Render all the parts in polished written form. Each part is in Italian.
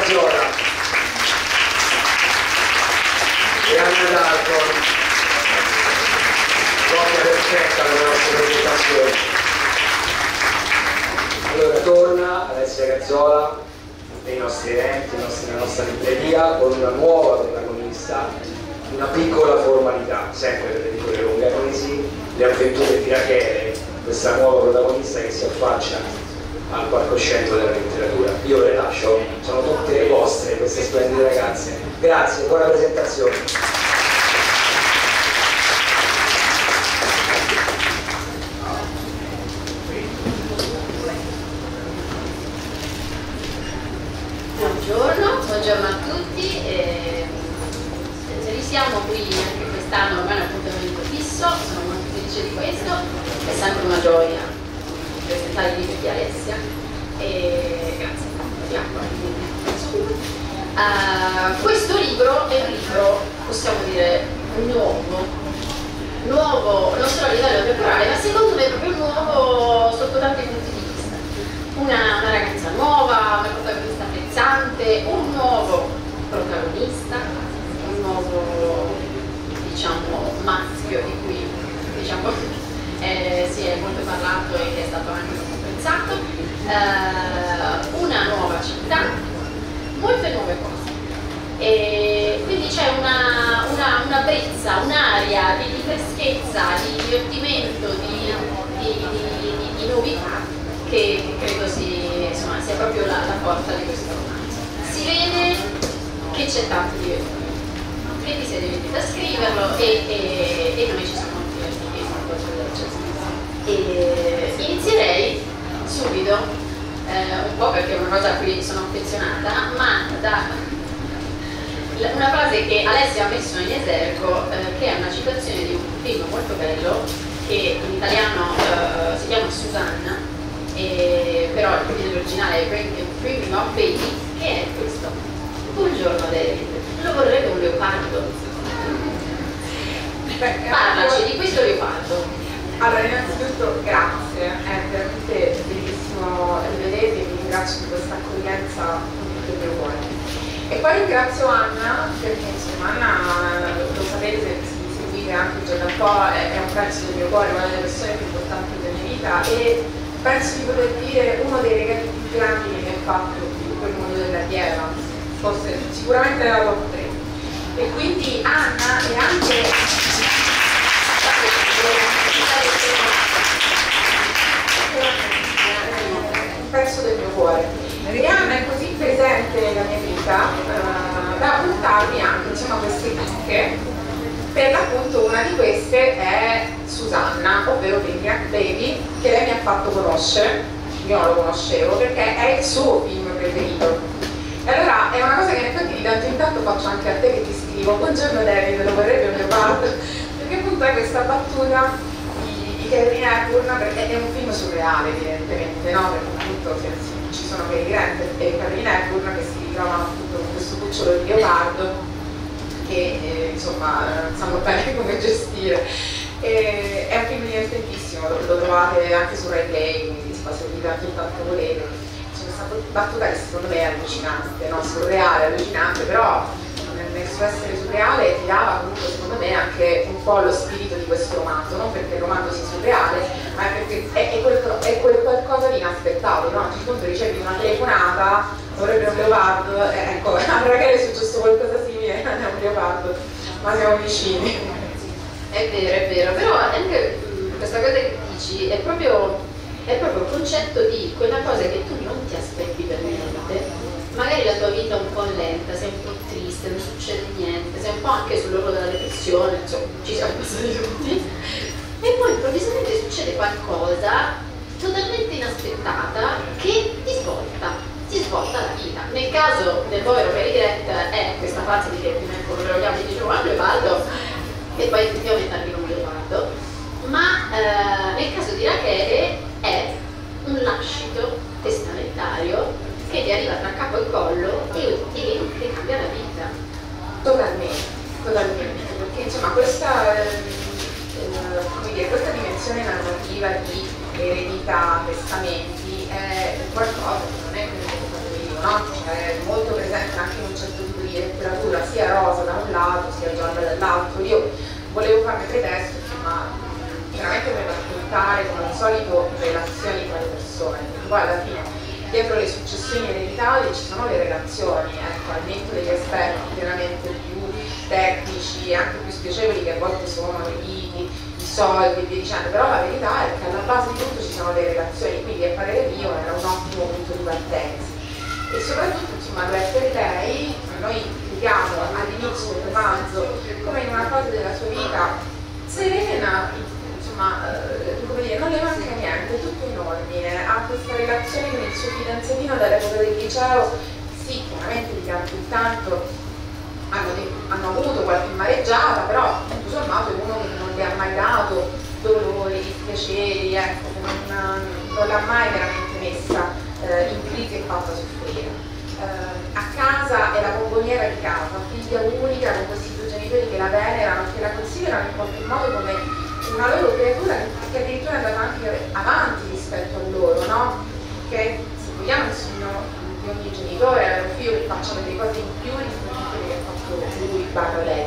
Graziola e Anna Dalton, copia perfetta delle nostre presentazioni. Allora torna Alessia Graziola nei nostri eventi, nella nostra libreria, con una nuova protagonista, una piccola formalità, sempre per le piccole Longanesi, le avventure di Rachele, questa nuova protagonista che si affaccia al palcoscenico della letteratura. Io le lascio, sono tutte vostre queste splendide ragazze. Grazie, buona presentazione. Buongiorno a tutti, siamo qui anche quest'anno, ormai è un appuntamento fisso, sono molto felice di questo, è sempre una gioia presentare i libri di Alessia e grazie questo libro è un libro, possiamo dire, nuovo non solo a livello temporale, ma secondo me proprio nuovo sotto tanti punti di vista. Una ragazza nuova, una protagonista frizzante, un nuovo protagonista, un nuovo, diciamo, maschio di cui, diciamo, si è molto parlato e che è stato anche molto apprezzato, una nuova città, molte nuove cose. E quindi c'è una brezza, un'aria di freschezza, di divertimento, di novità che credo sia proprio la forza di questo romanzo. Si vede che c'è tanto divertimento, quindi si è divertito a scriverlo e noi ci siamo divertiti molto. Inizierei subito, un po' perché è una cosa a cui sono affezionata, ma da una frase che Alessia ha messo in esergo, che è una citazione di un film molto bello che in italiano si chiama Susanna, però il titolo originale è Bringing Up Baby, che è questo: buongiorno David, lo vorrebbe un leopardo? Parlaci di questo leopardo. Allora, innanzitutto grazie, è veramente bellissimo rivedervi, vi ringrazio di questa accoglienza con tutto il mio cuore. E poi ringrazio Anna, perché insomma Anna, lo sapete se mi seguite anche già da un po', è un pezzo del mio cuore, una delle persone più importanti della mia vita, e penso di poter dire uno dei regali più grandi che mi ha fatto quel mondo della Piera, forse sicuramente la top 3. E quindi Anna è anche un pezzo del mio cuore. E Anna è così presente nella mia vita da portarmi anche, insomma, queste chicche. Per l'appunto una di queste è Susanna, ovvero Baby, che lei mi ha fatto conoscere. Io non lo conoscevo perché è il suo film preferito. E allora è una cosa che in effetti di tanto in tanto faccio anche a te, che ti scrivo: buongiorno David, lo vorrebbe un leopardo? Perché appunto è questa battuta di Katharine Hepburn, perché è un film surreale evidentemente, no? Perché appunto ci sono Cary Grant e Katharine Hepburn che si ritrovano appunto con questo cucciolo di leopardo che insomma sanno bene come gestire. È un film divertentissimo, lo trovate anche su Rai Play, quindi se anche tanto volete. C'è questa battuta che secondo me è allucinante, no? Surreale, allucinante, però nel suo essere surreale ti dava comunque secondo me anche un po' lo spirito di questo romanzo, non perché il romanzo sia surreale, ma è perché è quel qualcosa di inaspettato, no? A un certo punto ricevi una telefonata, vorrebbe un leopardo, ecco, a Rachele è successo qualcosa simile, non è un leopardo, ma siamo vicini. È vero, però anche questa cosa che dici è proprio il concetto di quella cosa che tu non ti aspetti per niente. Magari la tua vita è un po' lenta, sei un po' triste, non succede niente, sei un po' anche sull'orlo della depressione, insomma, ci siamo passati tutti. E poi improvvisamente succede qualcosa totalmente inaspettata che ti svolta la vita. Nel caso del povero Cary Grant è questa frase di che prima lo vogliamo e dicevo un leopardo, e poi effettivamente arriva un leopardo, ma nel caso di Rachele è un lascito testamentario che ti arriva tra capo e collo e ti cambia la vita. Totalmente, perché insomma questa dimensione narrativa di eredità, testamenti è qualcosa che non è quello che ho fatto io, no? cioè molto presente anche in un certo tipo di letteratura, sia rosa da un lato, sia gialla dall'altro. Io volevo farmi pretesto, ma veramente per raccontare come al solito relazioni tra le persone, perché poi alla fine dietro le successioni ereditarie ci sono le relazioni, ecco, al netto degli aspetti chiaramente più tecnici e anche più spiacevoli che a volte sono le liti, i soldi e via dicendo, però la verità è che alla base di tutto ci sono le relazioni, quindi a parere mio era un ottimo punto di partenza. E soprattutto, insomma, lo è per lei, noi vediamo all'inizio del romanzo come in una fase della sua vita serena, insomma, come dire, non le manca niente, tutto in ordine, ha questa relazione con il suo fidanzatino dall'epoca del liceo, sì, chiaramente di tanto in tanto hanno avuto qualche mareggiata, però tutto sommato è uno che non le ha mai dato dolori, dispiaceri, ecco, non l'ha mai veramente messa in crisi e fatta soffrire. A casa è la bomboniera di casa, figlia unica con questi due genitori che la venerano, che la considerano in qualche modo come una loro creatura che addirittura è andata anche avanti rispetto a loro, no? Che se vogliamo il sogno di ogni genitore avere un figlio che faccia delle cose in più rispetto a quelle che ha fatto lui barra lei.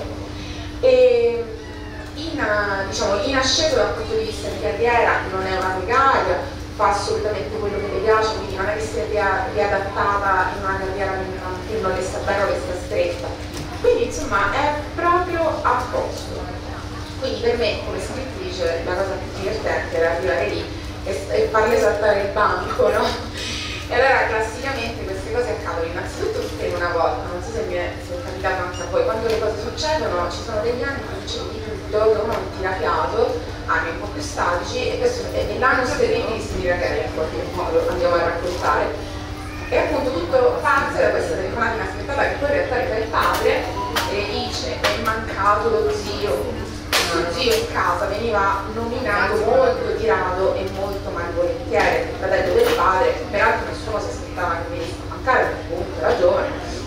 E diciamo, in ascesa dal punto di vista di carriera non è una precaria, fa assolutamente quello che le piace, quindi non è che sia riadattata in una carriera che non le sta bene o le sta stretta. Quindi insomma è proprio a posto. Quindi per me come scrittrice la cosa più divertente era arrivare lì e farle saltare il banco, no? E allora classicamente queste cose accadono innanzitutto per una volta, non so se mi è capitato anche a voi, quando le cose succedono ci sono degli anni che succede di tutto, che uno non tira fiato, anni un po' più statici, e questo è l'anno terribile di Stevie Rachele, in qualche modo andiamo a raccontare. E appunto tutto parte da questa telefonata inaspettata che poi in realtà era il padre e dice è mancato lo zio. Il suo zio in casa veniva nominato molto di rado e molto malvolentieri, il fratello del padre, peraltro nessuno si aspettava che venisse a mancare perché comunque era giovane.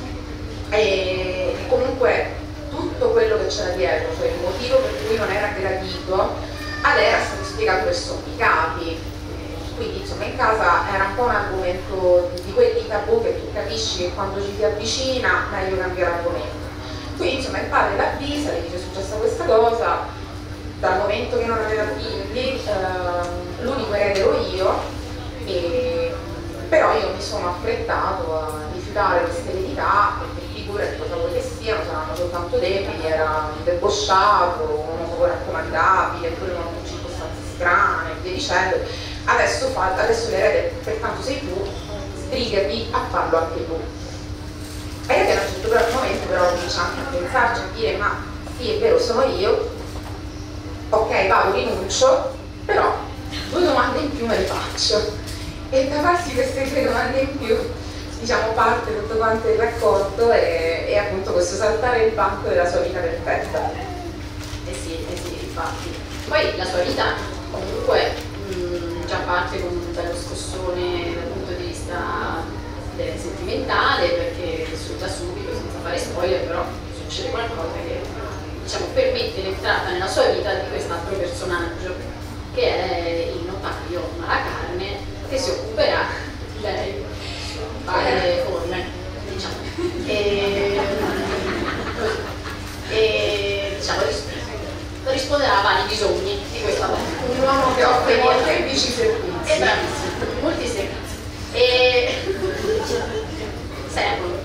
E comunque tutto quello che c'era dietro, cioè il motivo per cui non era gradito, a lei era stato spiegato per sommi capi. Quindi insomma in casa era un po' un argomento di quelli tabù che tu capisci che quando ci si avvicina meglio cambiare argomento. Quindi insomma il padre l'avvisa, le dice è successa questa cosa, dal momento che non aveva figli l'unico erede ero io, però io mi sono affrettato a rifiutare questa eredità perché figurati cosa vuoi che siano, saranno soltanto debiti, era un debosciato, uomo poco raccomandabile, pure uno con circostanze strane e via dicendo. Adesso l'erede, pertanto sei tu, sbrigati a farlo anche tu. E che a un certo momento però comincia anche a pensarci, a dire ma sì è vero sono io, ok vado, rinuncio, però 2 domande in più me le faccio. E da farsi queste 3 domande in più, diciamo, parte tutto quanto il racconto e appunto questo saltare il banco della sua vita perfetta. Sì, infatti. Poi la sua vita comunque già parte con un bello scossone dal punto di vista sentimentale, perché da subito, senza fare spoiler, però succede qualcosa che diciamo permette l'entrata nella sua vita di quest'altro personaggio che è il notaio Malacarne, che si occuperà di lei, fare le forme, diciamo, e diciamo risponderà a vari bisogni di questa donna. Un uomo che offre molteplici servizi. È bravissimo, molti servizi. E servono.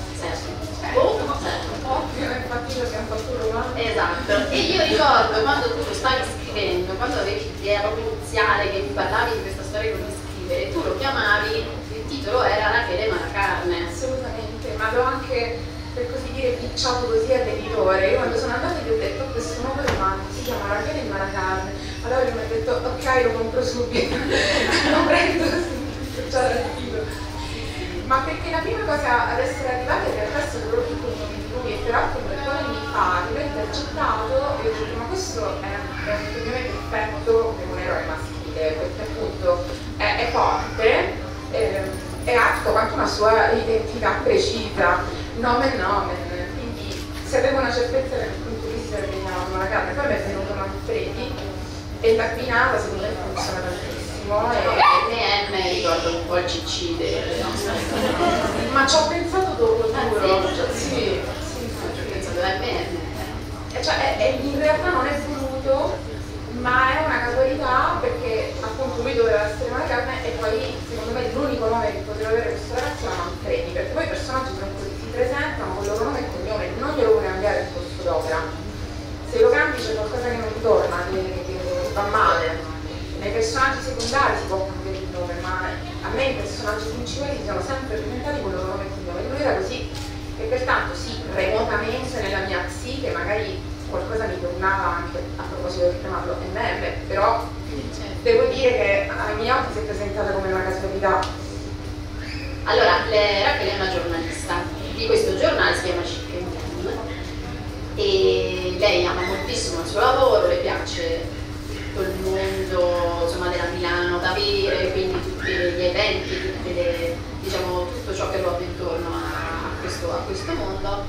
Ovvio, infatti lo abbiamo fatto romano. Esatto. E io ricordo quando tu lo stavi scrivendo, quando avevi l'idea proprio iniziale che mi parlavi di questa storia con cui scrivere, tu lo chiamavi, il titolo era Rachele Malacarne. Assolutamente, ma l'ho anche, per così dire, picciato così all'editore. Io quando sono andata gli ho detto questo nuovo romanzo si chiama Rachele Malacarne. Allora lui mi ha detto ok, lo compro subito, lo prendo già dal titolo. Ma perché la prima cosa ad essere arrivata in realtà è stato proprio il nome di lui, e peraltro per quale mi fa, l'ho intercettato e ho detto ma questo è un cognome perfetto per un eroe maschile, perché appunto è forte, è ha tutto quanto una sua identità precisa, nomen nomen, quindi se avevo una certezza dal punto di vista che chiamavano la carne, poi mi è venuto Manfredi e l'abbinata secondo me funziona tantissimo. benissimo. M ricorda un po' il CC delle nostre. Ma ci ho pensato dopo, giuro. Sì, ho pensato cioè, in realtà non è voluto, ma è una casualità perché appunto lui doveva essere Marianne e poi secondo me l'unico nome che poteva avere questo ragazzo era Manfredi, perché poi i personaggi sono così, si presentano con il loro nome e cognome, non glielo puoi cambiare il corso d'opera. Se lo cambi c'è qualcosa che non torna, che va male. Nei personaggi secondari si può cambiare il nome, ma a me i personaggi principali si sono sempre presentati con il loro nome e cognome. Lui era così e pertanto sì, remotamente nella mia psiche magari qualcosa mi tornava anche a proposito di chiamarlo MM, però devo dire che ai miei occhi si è presentata come una casualità. Allora, Rachele è una giornalista di questo giornale, si chiama Chicken Can, e lei ama moltissimo il suo lavoro, le piace tutto il mondo, insomma, della Milano da avere, quindi tutti gli eventi, diciamo, tutto ciò che ruota intorno a questo mondo.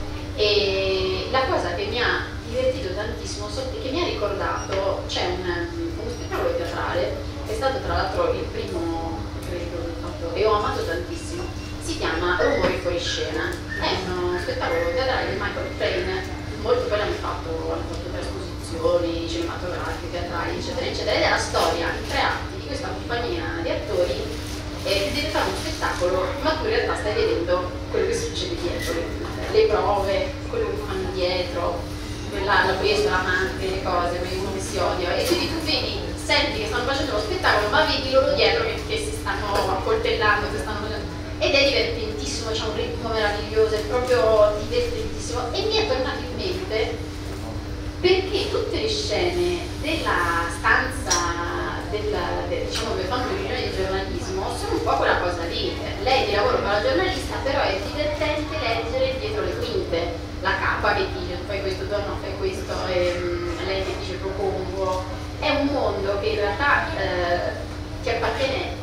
E la cosa che mi ha divertito tantissimo, che mi ha ricordato, c'è uno spettacolo teatrale, è stato tra l'altro il primo credo, e ho amato tantissimo, si chiama Rumori fuori scena, è uno spettacolo teatrale di Michael Frayn, molti poi hanno fatto trasposizioni cinematografiche, teatrali, eccetera, eccetera, ed è la storia in 3 atti di questa compagnia di attori che deve fare uno spettacolo, ma tu in realtà stai vedendo quello che succede dietro, le prove, quello che fanno dietro, la presa, l'amante, le cose, uno che si odia, e quindi tu vedi, senti che stanno facendo lo spettacolo, ma vedi loro dietro che si stanno accoltellando, che stanno facendo, ed è divertentissimo, c'è un ritmo meraviglioso, è proprio divertentissimo, e mi è tornato in mente perché tutte le scene della stanza diciamo, dove fanno le riunioni di giornalismo sono un po' quella cosa lì. Lei di lavoro fa la giornalista, però è divertente leggere dietro le quinte la capa che dice fai questo, no, fai questo, lei che dice propongo. È un mondo che in realtà ti appartiene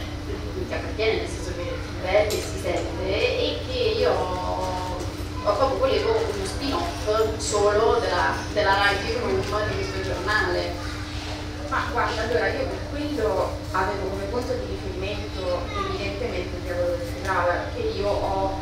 nel senso che vede, si sente, e che io proprio volevo uno spin-off solo della writing room di questo giornale. Ma guarda, allora io per quello avevo come punto di riferimento evidentemente il diavolo del Strada, che io ho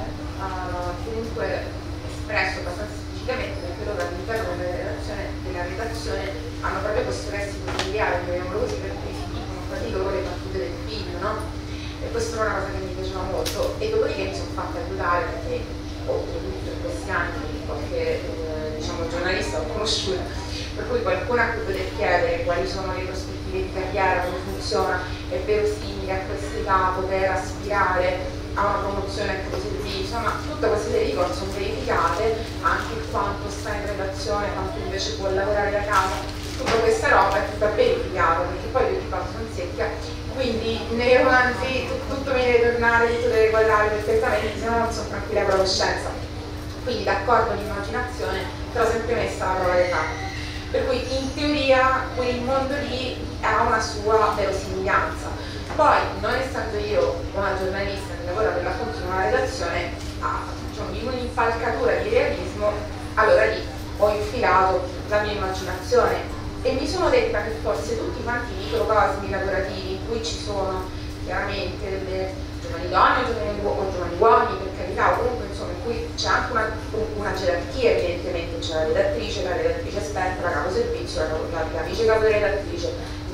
comunque espresso abbastanza esplicitamente, perché loro all'interno della redazione hanno proprio questo lessico familiare, chiamiamolo così, per cui si dicono fra di loro le battute del film, no? E questa era una cosa che mi piaceva molto, e dopodiché mi sono fatta aiutare perché oltretutto in questi anni qualche diciamo, giornalista ho conosciuto, per cui qualcuno a cui poter chiedere quali sono le prospettive di carriera, come funziona, è verosimile a questa età poter aspirare a una promozione a caposervizio, insomma tutte queste serie di cose sono verificate, anche quanto sta in relazione, quanto invece può lavorare da casa, tutta questa roba è tutta verificata, perché poi io ti passo in secchia, quindi nei romanzi tutto mi deve tornare, tutto deve quadrare perfettamente, se no non sono tranquilla con la coscienza. Quindi d'accordo l'immaginazione, però sempre messa alla prova dei fatti. Per cui in teoria quel mondo lì ha una sua verosimiglianza. Poi, non essendo io una giornalista che lavora per l'appunto in una redazione, diciamo, di un'impalcatura di realismo, allora lì ho infilato la mia immaginazione e mi sono detta che forse tutti quanti i microcosmi lavorativi in cui ci sono chiaramente delle giovani donne o giovani uomini, per carità, o comunque insomma in cui c'è anche una gerarchia, evidentemente c'è la redattrice esperta, la caposervizio, la vice caporedattrice,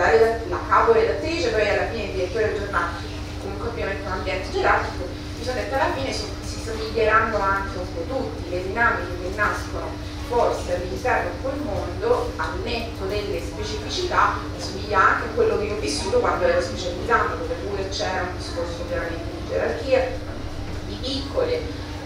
la caporedattrice, poi alla fine il direttore del giornale, comunque ovviamente un ambiente gerarchico. Mi sono detta alla fine si somiglieranno anche un po' tutti, le dinamiche che nascono forse all'interno di quel mondo, al netto delle specificità, somiglia anche a quello che io ho vissuto quando ero specializzando, dove pure c'era un discorso veramente di gerarchia, di piccole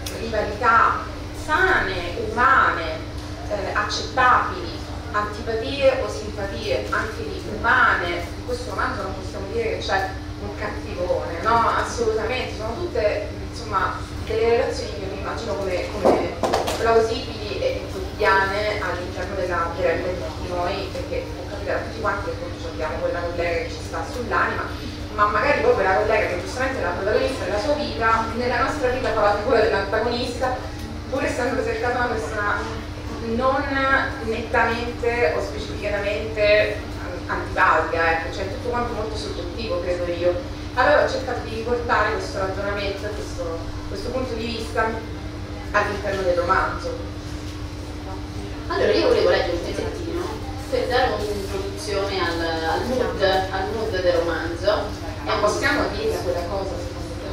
rivalità sane, umane, accettabili, antipatie o simpatie, anche di umane. In questo romanzo non possiamo dire che c'è un cattivone, no? Assolutamente, sono tutte insomma delle relazioni che io mi immagino come plausibili e quotidiane all'interno della vita di noi, perché può capitare a tutti quanti che appunto abbiamo quella collega che ci sta sull'anima, ma magari proprio la collega che giustamente è la protagonista della sua vita, nella nostra vita fa la figura dell'antagonista, pur essendo cercata una persona non nettamente o specificatamente antipatica, ecco, cioè tutto quanto molto soggettivo, credo io. Allora ho cercato di riportare questo ragionamento, questo punto di vista all'interno del romanzo. Allora io volevo leggere un pezzettino per dare un'introduzione al mood del romanzo. E possiamo dire quella cosa, secondo te?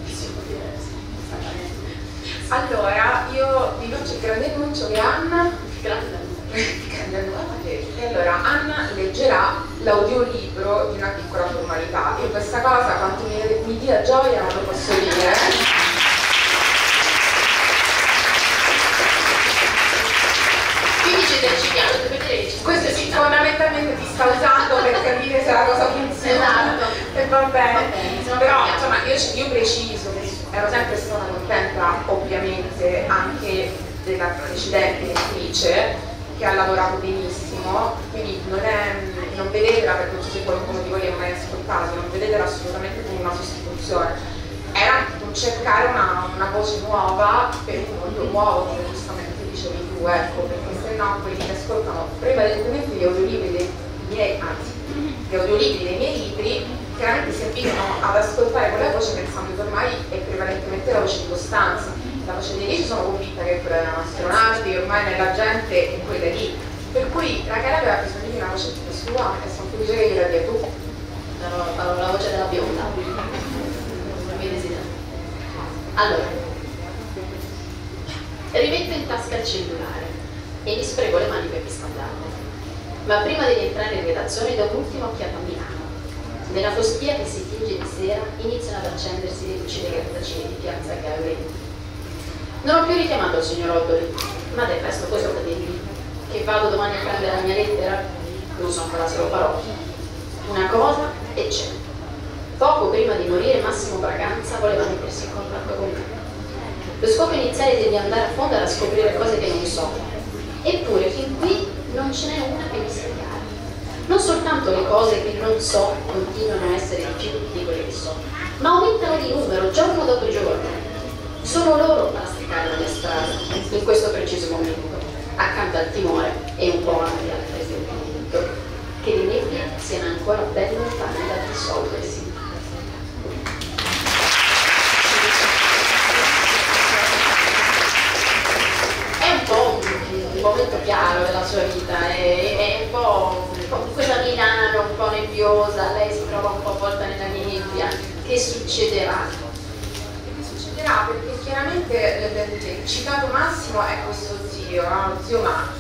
Allora, io vi faccio il grande annuncio che Anna e allora Anna leggerà l'audiolibro di Una piccola formalità. Io questa cosa quanto mi dia gioia non lo posso dire. Questo sì, fondamentalmente ti sta usando per capire se la cosa funziona. Esatto. E va bene. Però insomma io preciso che ero sempre stata contenta ovviamente anche della precedente attrice che ha lavorato benissimo, quindi non vedetela, perché non so se qualcuno di voi l'ha mai ascoltato, non vedetela assolutamente come una sostituzione, era un cercare una voce nuova per un mondo nuovo, come giustamente dicevi tu, ecco, perché se no quelli che ascoltano prevalentemente gli audiolibri dei miei libri chiaramente si abituano ad ascoltare quella voce pensando che ormai è prevalentemente la voce di Costanza. La voce di lì sono convinta che quella erano astronauti, ormai nella gente è quella lì. Per cui la cara aveva bisogno di una voce tutta sua e sono felice che gliela dia tu. La voce della bionda. Allora, rimetto in tasca il cellulare e mi sprego le mani per riscaldarle. Ma prima di rientrare in redazione do un'ultima occhiata a Milano. Nella foschia che si tinge di sera iniziano ad accendersi le luci dei grattacieli di piazza Gaudì. Non ho più richiamato il signor Oddoli, ma del resto cosa da dirgli? Che vado domani a prendere la mia lettera? Non so ancora se lo farò. Una cosa e c'è. Poco prima di morire Massimo Braganza voleva mettersi in contatto con me. Lo scopo iniziale di andare a fondo era scoprire cose che non so. Eppure fin qui non ce n'è una che mi sia chiara. Non soltanto le cose che non so continuano a essere di più di quelle che so, ma aumentano di numero giorno dopo giorno. Sono loro a lastricare la mia strada in questo preciso momento, accanto al timore e un po' anche al presentimento che le nebbie siano ancora ben lontane dal dissolversi. È un po' un momento chiaro della sua vita, è un po' quella Milano un po' nebbiosa, lei si trova un po' avvolta nella nebbia. Che succederà? Perché chiaramente il citato Massimo è questo zio, no? Lo zio Max,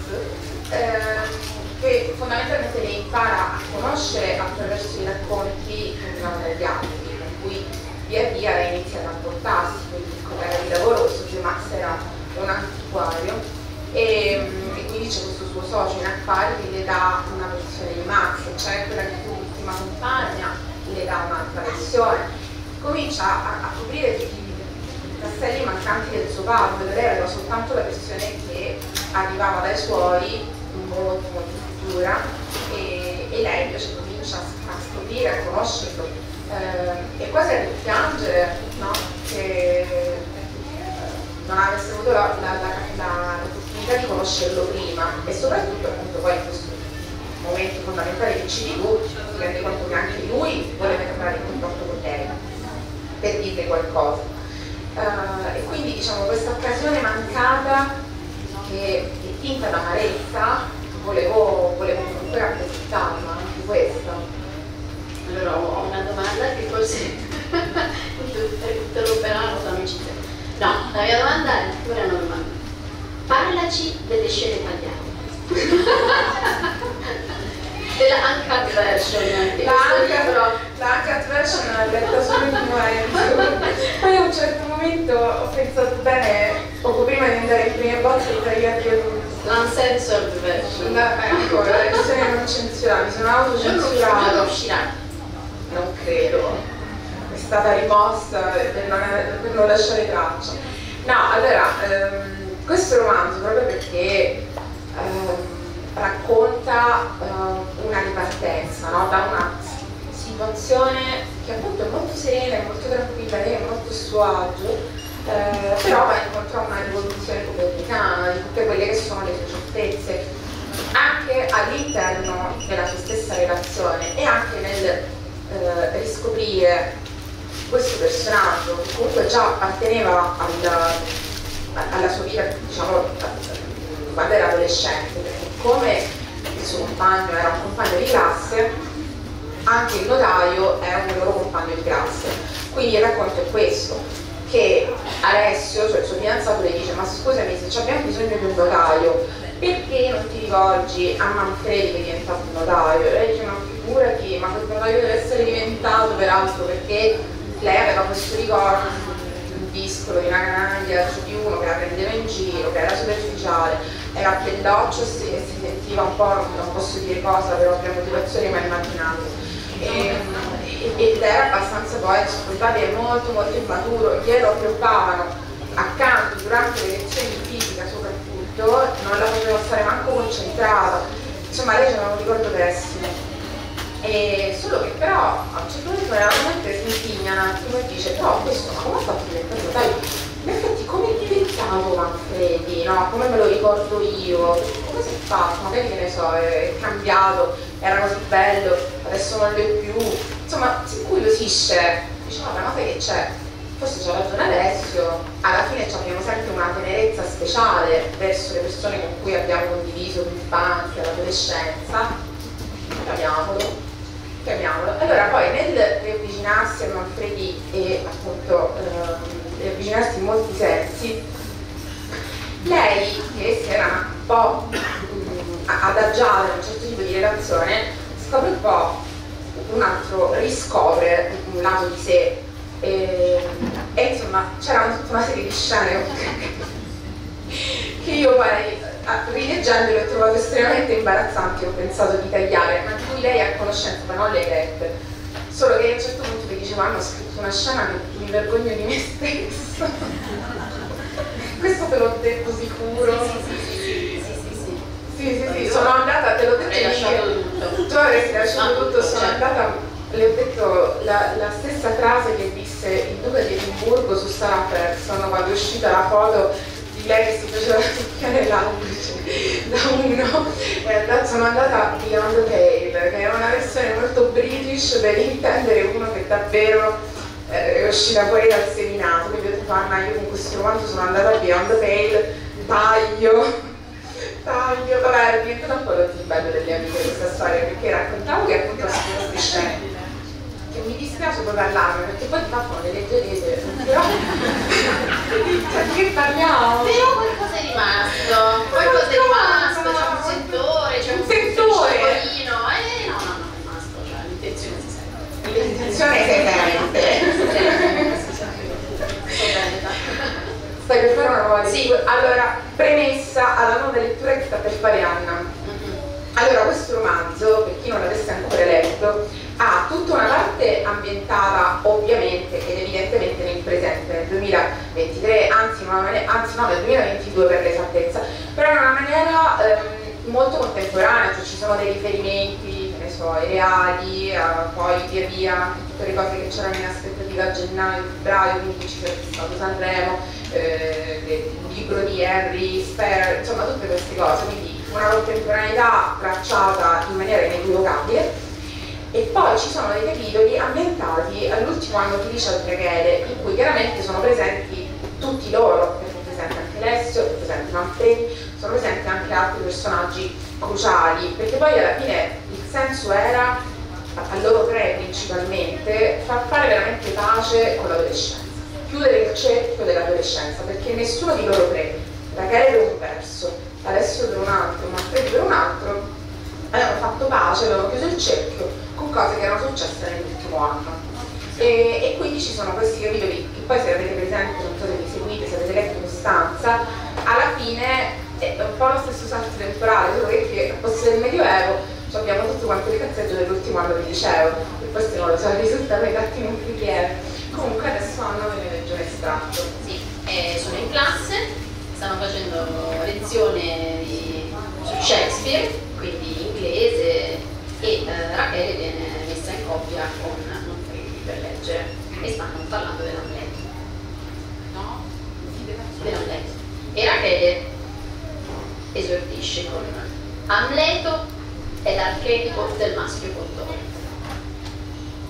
che fondamentalmente le impara a conoscere attraverso i racconti che venivano dagli altri, per cui via via lei inizia ad rapportarsi, quindi il collega di lavoro, questo zio Max era un antiquario e quindi c'è questo suo socio in affari che le dà una versione di Max, cioè quella di tua ultima compagna, le dà un'altra versione, comincia a coprire tutti castelli mancanti del suo padre, lei aveva soltanto la versione che arrivava dai suoi, molto futura, e lei invece comincia a scoprire, a conoscerlo, e quasi a piangere, no? Che non avesse avuto l'opportunità di conoscerlo prima, e soprattutto appunto poi in questo momento fondamentale che ci si rende conto che anche lui voleva entrare in contatto con lei per dirle qualcosa. E quindi diciamo questa occasione mancata che è tinta d'amarezza volevo comunque rappresentarla, anche questa. Allora ho una domanda che forse interromperà la nostra amicizia. No, la mia domanda è pure una domanda. Parlaci delle scene tagliate. Della uncut version. La uncut version l'ha letta solo in prima. Poi a un certo momento ho pensato bene, poco prima di andare in prima botta di tagliare tutto. L'uncensored version. Ecco, la versione non censurata, mi sono autocensurata. Non uscirà. Non credo. È stata rimossa per non lasciare traccia. No, allora, questo romanzo proprio perché racconta una ripartenza, no? Da una situazione che appunto è molto serena, è molto tranquilla, lei è molto a suo agio, però va incontro a una rivoluzione copernicana di tutte quelle che sono le sue certezze, anche all'interno della sua stessa relazione costruire questo personaggio che comunque già apparteneva alla sua vita, diciamo, quando era adolescente, perché come il suo compagno era un compagno di classe, anche il notaio era un loro compagno di classe. Quindi il racconto è questo, che Alessio, cioè il suo fidanzato, le dice: ma scusami, se abbiamo bisogno di un notaio, perché non ti rivolgi a Manfredi che è diventato un notaio? E lei dice: ma figurati, ma quel notaio deve essere diventato peraltro perché lei aveva questo ricordo di un discolo, di una canaglia, di uno che la prendeva in giro, che era superficiale, era belloccio e si sentiva un po', non posso dire cosa per ovvie motivazioni, ma immaginate. Ed era abbastanza poi ascoltabile, molto molto immaturo, glielo preoccupavano accanto durante le lezioni di fisica soprattutto, non la faceva stare manco concentrata, insomma lei c'era un ricordo pessimo. E solo che però a un certo punto veramente si indigna un attimo e dice: però questo, ma come ha fatto diventare notaio? In effetti come è diventato Manfredi, no? Come me lo ricordo io? Come si è fatto? Magari, che ne so, è cambiato, era così bello, adesso non lo è più. Insomma, si incuriosisce, dice: vabbè, ma sai che c'è? Forse c'ha ragione Alessio, alla fine abbiamo sempre una tenerezza speciale verso le persone con cui abbiamo condiviso l'infanzia, l'adolescenza, chiamiamolo. Allora poi nel riavvicinarsi a Manfredi e appunto riavvicinarsi in molti sensi, lei, che si era un po' adagiata in un certo tipo di relazione, scopre un po' riscopre un lato di sé e insomma c'era tutta una serie di scene che io poi rileggendo le ho trovato estremamente imbarazzanti, ho pensato di tagliare, ma di cui lei è a conoscenza, ma non le hai lette. Solo che a un certo punto mi diceva: hanno scritto una scena che mi vergogno di me stessa. Questo te l'ho detto sicuro? Sì, sono andata, te l'ho detto. Hai lasciato tutto. Tu avresti lasciato tutto, sono andata, le ho detto la stessa frase che disse il duca di Edimburgo su Sarah Paulson quando è uscita la foto di lei che si faceva tocchiare l'alluce da uno. Sono andata Beyond the Pale, che è una versione molto british per intendere uno che davvero è uscita fuori dal seminato. Quindi ho detto: Anna, io con questo romanzo sono andata a Beyond the Pale, taglio, vabbè, è diventato un po' lo bello delle amiche questa storia, perché raccontavo che appunto queste scene che mi dispiace poi parlarne, perché poi di fatto non le leggerete, però di che parliamo? Però qualcosa è rimasto, c'è un settore, c'è un piccolino, no, è rimasto, cioè l'intenzione si sente. L'intenzione si Stai per fare una nuova lettura? Sì. Allora, premessa alla nuova lettura che sta per fare Anna. Allora, questo romanzo, per chi non l'avesse ancora letto, ha tutta una parte ambientata ovviamente ed evidentemente nel presente, nel 2023, anzi no, nel 2022 per l'esattezza, però in una maniera molto contemporanea, cioè ci sono dei riferimenti, che ne so, ai reali, poi via via tutte le cose che c'erano in aspettativa a gennaio, febbraio, quindi ci sarebbe stato Sanremo, il libro di Henry Sperry, insomma tutte queste cose, quindi una contemporaneità tracciata in maniera inequivocabile. E poi ci sono dei capitoli ambientati all'ultimo anno di liceo di Rachele, in cui chiaramente sono presenti tutti loro, è presente anche Alessio, è presente Manfredi, sono presenti anche altri personaggi cruciali, perché poi alla fine il senso era, a loro tre principalmente, far fare veramente pace con l'adolescenza, chiudere il cerchio dell'adolescenza, perché nessuno di loro tre, Rachele per un verso, Alessio per un altro, Manfredi per un altro, avevano fatto pace, avevano chiuso il cerchio con cose che erano successe nell'ultimo anno. E quindi ci sono questi capitoli che poi, se avete presente, non so se vi seguite, se avete letto Costanza, alla fine è un po' lo stesso salto temporale, solo che a posto del Medioevo abbiamo tutto quanto il cazzeggio dell'ultimo anno di liceo, e questo non lo so, risulta legati in un cliché. Comunque adesso Anna ve ne legge un estratto. Sì, sono in classe, stanno facendo lezione su Shakespeare, quindi inglese, e Rachele viene messa in coppia con Manfredi per leggere e stanno parlando dell'Amleto. No? Dell'Amleto. E Rachele esordisce con: Amleto è l'archetipo del maschio contorno.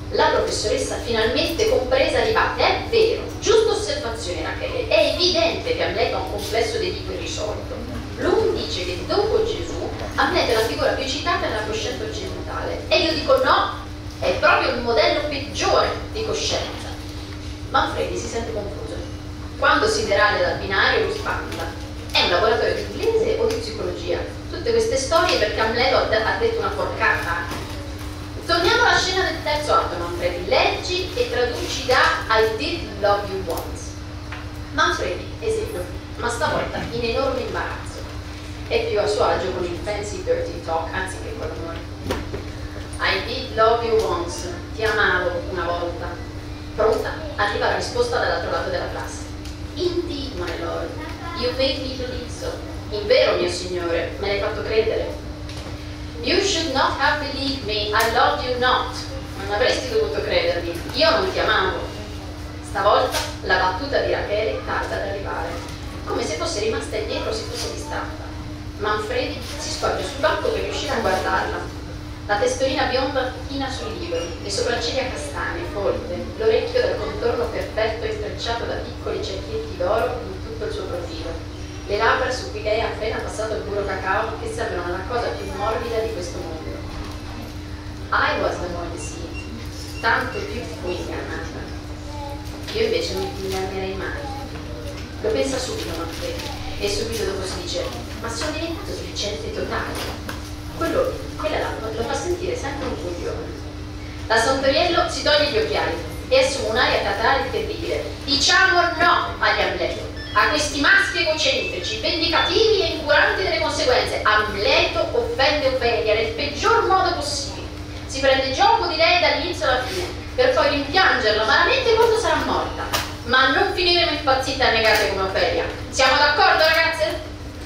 La professoressa finalmente compresa ribatte: è vero, giusta osservazione Rachele, è evidente che Amleto ha un complesso d'Edipo irrisolto. Bloom dice che dopo Gesù Amleto è la figura più citata nella coscienza occidentale, e io dico no, è proprio il modello peggiore di coscienza. Manfredi si sente confuso. Quando siderale dal binario lo spanta. È un laboratorio di inglese o di psicologia? Tutte queste storie perché Amleto ha detto una porcata. Torniamo alla scena del terzo atto, Manfredi. Leggi e traduci da I Did Love You Once. Manfredi esegue, ma stavolta in enorme imbarazzo. È più a suo agio con il fancy dirty talk anziché con l'amore. I did love you once. Ti amavo una volta. Pronta? Arriva la risposta dall'altro lato della classe. Indeed, my lord. You made me believe so. In vero, mio signore, me l'hai fatto credere. You should not have believed me, I loved you not. Non avresti dovuto credermi, io non ti amavo. Stavolta la battuta di Rachele tarda ad arrivare, come se fosse rimasta indietro o si fosse distratta. Manfredi si sporge sul banco per riuscire a guardarla. La testolina bionda china sui libri, le sopracciglia castagne, folte, l'orecchio dal contorno perfetto intrecciato da piccoli cerchietti d'oro in tutto il suo profilo. Le labbra su cui lei ha appena passato il burro cacao che sembrano la cosa più morbida di questo mondo. I was the one deceived, tanto più fui ingannata. Io invece non mi ingannerei mai. Lo pensa subito Manfredi e subito dopo si dice: ma sono diventato sufficiente totale. Quella lo fa sentire sempre un coglione. La Santoriello si toglie gli occhiali e assume un'aria teatrale terribile. Diciamo no agli Amleto, a questi maschi egocentrici, vendicativi e incuranti delle conseguenze. Amleto offende Ofelia nel peggior modo possibile. Si prende gioco di lei dall'inizio alla fine, per poi rimpiangerla amaramente quando sarà morta. Ma non finiremo impazzite e annegate come Ofelia. Siamo d'accordo, ragazze?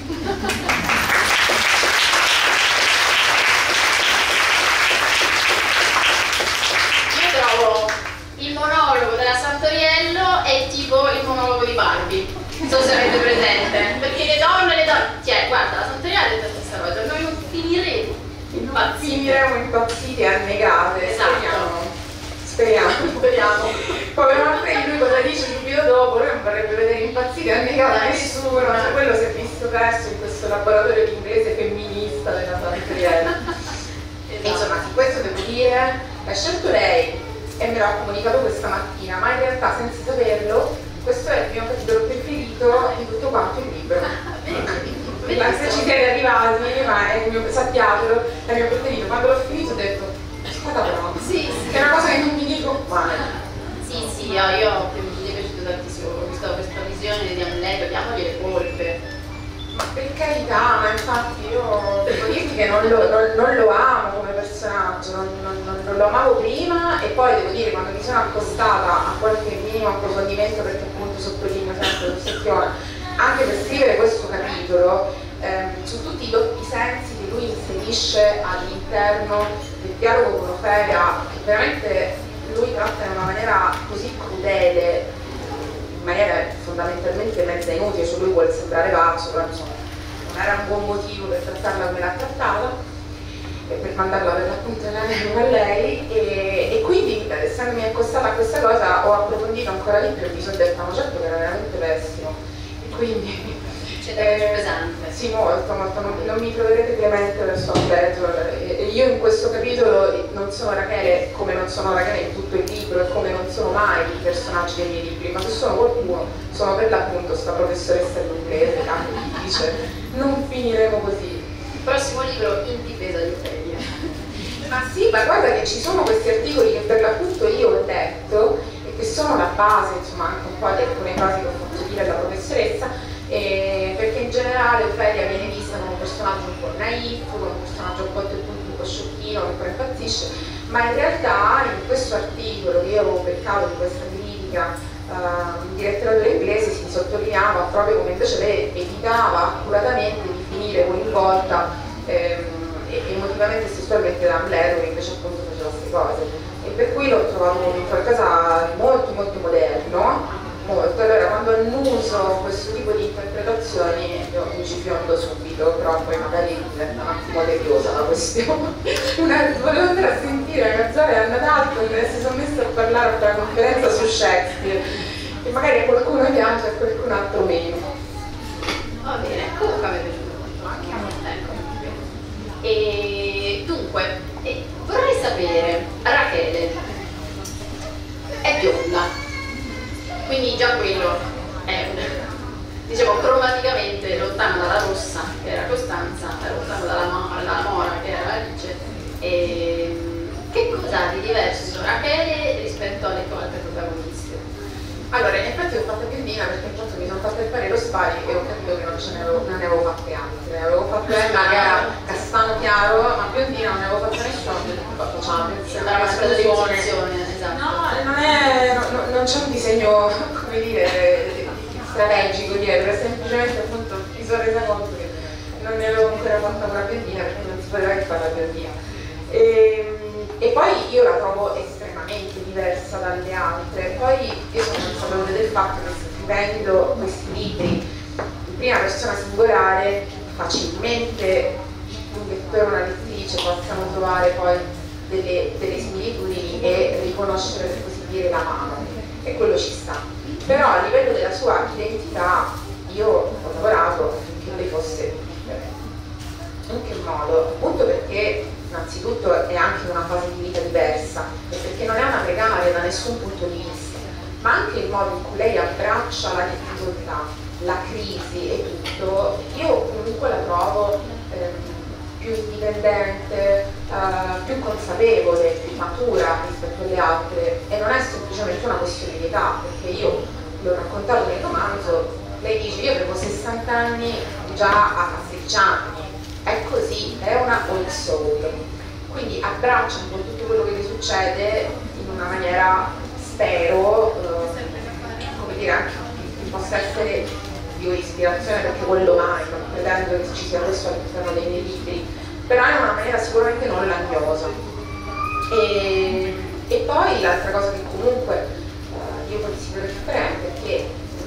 Io trovo il monologo della Santoriello è tipo il monologo di Barbie. Non so se avete presente, perché le donne, cioè guarda, la Santoriello ha detto questa cosa, noi non finiremo impazziti e annegate. Esatto. Speriamo. Come Manfredi, lui cosa dice subito dopo? Lui non vorrebbe vedere impazziti e annegate nessuno, cioè, quello si è visto presto in questo laboratorio di inglese femminista della Santoriello. Esatto. Insomma, sì, questo devo dire, l'ha scelto lei e me l'ha comunicato questa mattina, ma in realtà senza saperlo questo è il mio capitolo preferito di tutto quanto il libro. Se ci siete arrivati, ma è il mio, sappiatelo, è il mio preferito. Quando l'ho finito ho detto, guarda però, Sì. che è una cosa che non mi dico mai. Sì, io mi è piaciuto tantissimo, ho visto questa visione di Amleto, diamogli le colpe. Ma per carità, ma infatti io devo dirti che non lo amo come personaggio, non lo amavo prima, e poi devo dire quando mi sono accostata a qualche minimo approfondimento, perché appunto sottolineo sempre l'ossessione, anche per scrivere questo capitolo, su tutti i doppi sensi che lui inserisce all'interno del dialogo con Ofelia, che veramente lui tratta in una maniera così crudele, in maniera fondamentalmente mezza inutile, cioè lui vuole sembrare pazzo, però insomma non era un buon motivo per trattarla come l'ha trattata e per mandarla per l'appunto a lei, e quindi essendomi accostata a questa cosa ho approfondito ancora di più e mi sono detta ma certo che era veramente pessimo, e quindi pesante. sì, molto, non mi troverete clemente verso Amleto, e io in questo capitolo non sono Rachele come non sono Rachele in tutto il libro e come non sono mai i personaggi dei miei libri, ma se sono qualcuno sono per l'appunto sta professoressa inglese che anche mi dice non finiremo così. Il prossimo libro in difesa di Ofelia. Ma sì, ma guarda che ci sono questi articoli che per l'appunto io ho letto e che sono la base, insomma, anche un po' di alcune cose che ho fatto dire alla professoressa, perché in generale Ofelia viene vista come un personaggio un po' naif, come un personaggio un po' sciocchino, che poi impazzisce, ma in realtà in questo articolo che io avevo beccato di questa critica di letteratura inglese si sottolineava proprio come invece lei evitava accuratamente di finire coinvolta emotivamente e sessualmente da Amleto, che invece appunto faceva queste cose, e per cui l'ho trovato qualcosa di molto molto moderno, molto. Allora quando annuso questo tipo di interpretazioni io mi ci fiondo subito, però poi magari diventa un attimo tediosa la questione. Volevo andare a sentire Gazzola e Anna Dalton che si sono messi a parlare per la conferenza su Shakespeare e magari qualcuno piace e qualcun altro meno. Va bene, comunque mi è piaciuto molto, anche a me. Ecco. E dunque, vorrei sapere, Rachele è bionda, quindi già quello è, diciamo, cromaticamente lontano dalla rossa, che era Costanza, lontano dalla mora, che era Alice. E che cosa ha di diverso su Rachele rispetto alle altre protagoniste? Allora, in effetti ho fatto biondina perché intanto mi sono fatta fare lo spari e ho capito che non ne avevo fatte altre. Avevo fatto Emma che era castano chiaro, ma biondina non ne avevo fatta nessuno, ho detto facciamo una soluzione, esatto. No, non c'è un disegno, come dire, strategico dietro, è semplicemente appunto mi sono resa conto che non ne avevo ancora fatta una biondina perché non si poteva che fare la biondina. E poi io la trovo estremamente diversa dalle altre. Poi io sono consapevole del fatto che scrivendo questi libri in prima persona singolare facilmente un lettore o una lettrice possano trovare poi delle similitudini e riconoscere, per così dire, la mano, e quello ci sta. Però a livello della sua identità io ho lavorato affinché lei fosse differente. In che modo? Appunto perché innanzitutto è anche una fase di vita diversa e perché non è una precaria da nessun punto di vista, ma anche il modo in cui lei abbraccia la difficoltà, la crisi e tutto, io comunque la trovo più indipendente, più consapevole, più matura rispetto alle altre, e non è semplicemente una questione di età, perché io l'ho raccontato nel romanzo, lei dice io avevo 60 anni già a 16 anni. È così, è una old soul, quindi abbraccia un po' tutto quello che le succede in una maniera, spero, come dire, anche che possa essere di ispirazione, perché quello mai, non pretendo che ci sia questo all'interno dei miei libri, però in una maniera sicuramente non lagnosa. E poi l'altra cosa che comunque io considero differente è che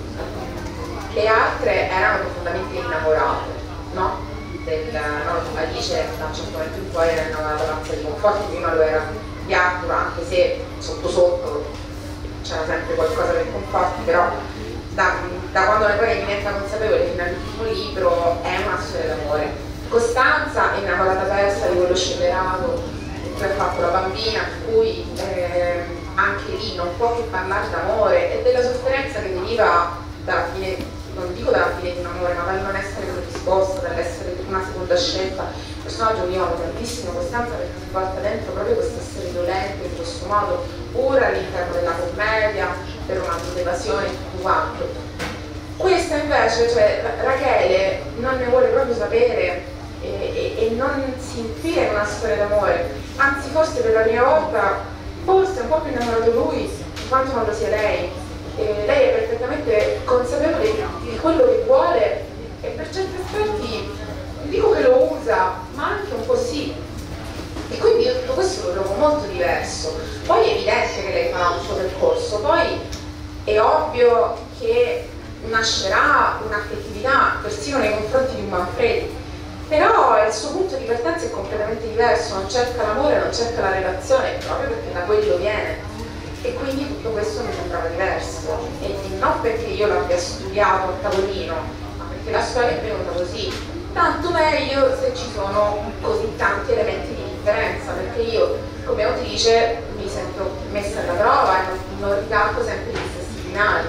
le altre erano profondamente innamorate, no? Alice da un certo momento in poi era innamorata pazza di Conforti, prima lo era di Arthur, anche se sotto sotto c'era sempre qualcosa per Conforti, però da quando poi diventa consapevole fino all'ultimo libro è una storia d'amore. Costanza è innamorata persa di quello scellerato che ha fatto la bambina, per cui anche lì non può che parlare d'amore e della sofferenza che deriva dalla fine, non dico dalla fine di un amore, ma dal non essere corrisposta, dall'essere una seconda scelta. Il personaggio mi ama tantissimo Costanza perché si porta dentro proprio questo essere violento in questo modo, ora all'interno della commedia, per una evasione e tutto quanto. Questa invece, cioè Rachele, non ne vuole proprio sapere e non si infila in una storia d'amore, anzi forse per la prima volta, forse è un po' più innamorato lui di quanto non lo sia lei. Lei è perfettamente consapevole di quello che vuole e per certi aspetti non dico che lo usa, ma anche un po' sì. E quindi io tutto questo lo trovo molto diverso. Poi è evidente che lei farà un suo percorso, poi è ovvio che nascerà un'affettività persino nei confronti di un Manfredi, però il suo punto di partenza è completamente diverso, non cerca l'amore, non cerca la relazione, proprio perché da quello viene. E quindi tutto questo mi sembrava diverso, e non perché io l'abbia studiato a tavolino, ma perché la storia è venuta così. Tanto meglio se ci sono così tanti elementi di differenza, perché io come autrice mi sento messa alla prova e non ricalco sempre gli stessi binari.